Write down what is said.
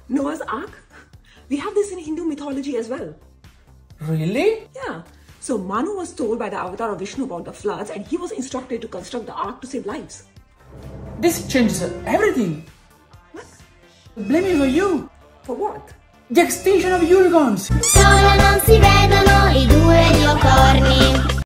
Noah's Ark? We have this in Hindu mythology as well. Really? Yeah. So Manu was told by the avatar of Vishnu about the floods and he was instructed to construct the ark to save lives. This changes everything. What? Blaming for you. For what? The extinction of unicorns. Solo non si vedono i due Liocorni.